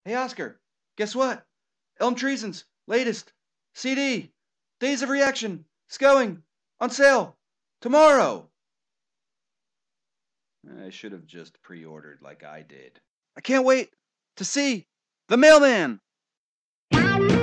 Hey Oscar, guess what? Elm Treason's latest CD, Days of Reaction, is going on sale tomorrow. I should have just pre-ordered like I did. I can't wait to see the mailman.